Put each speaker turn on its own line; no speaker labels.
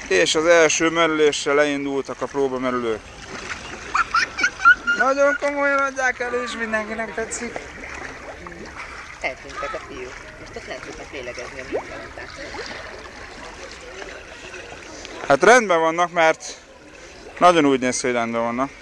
És az első merüléssel leindultak a próbamerülők. Nagyon komolyan adják elő, és mindenkinek tetszik.
Eltűntek a fiúk. Most ott nem tudnak lélegezni a munka után.
Hát rendben vannak, mert nagyon úgy néz ki, hogy rendben vannak.